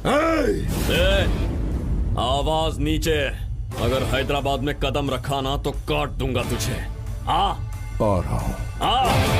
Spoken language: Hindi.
ए, आवाज नीचे। अगर हैदराबाद में कदम रखा ना तो काट दूंगा तुझे। आ रहा हूं।